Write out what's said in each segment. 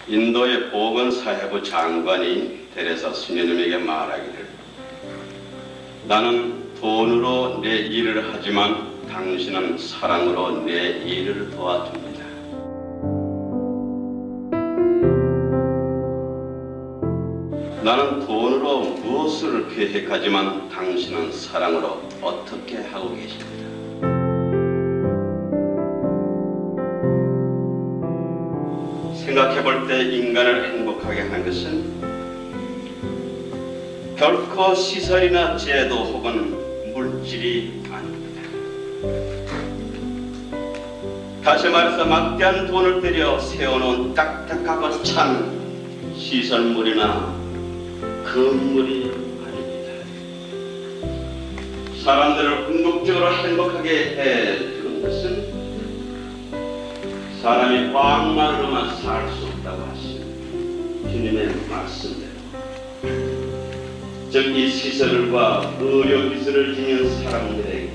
인도의 보건사회부 장관이 데레사 수녀님에게 말하기를, 나는 돈으로 내 일을 하지만 당신은 사랑으로 내 일을 도와줍니다. 나는 돈으로 무엇을 계획하지만 당신은 사랑으로 어떻게 하고 계십니다. 생각해볼 때 인간을 행복하게 하는 것은 결코 시설이나 제도 혹은 물질이 아닙니다. 다시 말해서 막대한 돈을 들여 세워놓은 딱딱하고 찬 시설물이나 건물이 아닙니다. 사람들을 궁극적으로 행복하게 해주는 것은 사람이 빵만으로만 살 수 없다고 하신 주님의 말씀대로, 즉 이 시설과 의료기술을 지닌 사람들에게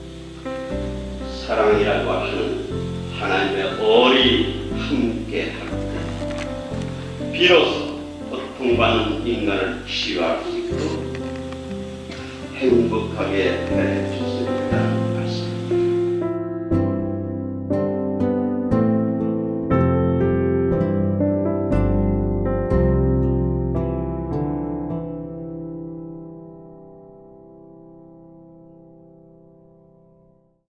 사랑이라고 하는 하나님의 얼이 함께할 때 비로소 고통받는 인간을 치유할 수 있고 행복하게 해주십니다.